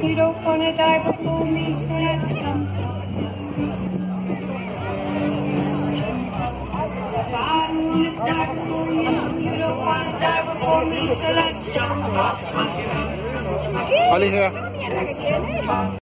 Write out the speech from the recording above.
You don't wanna die before me, so let's jump. I don't wanna die before you. You don't wanna die before me, so let's jump. Ali her.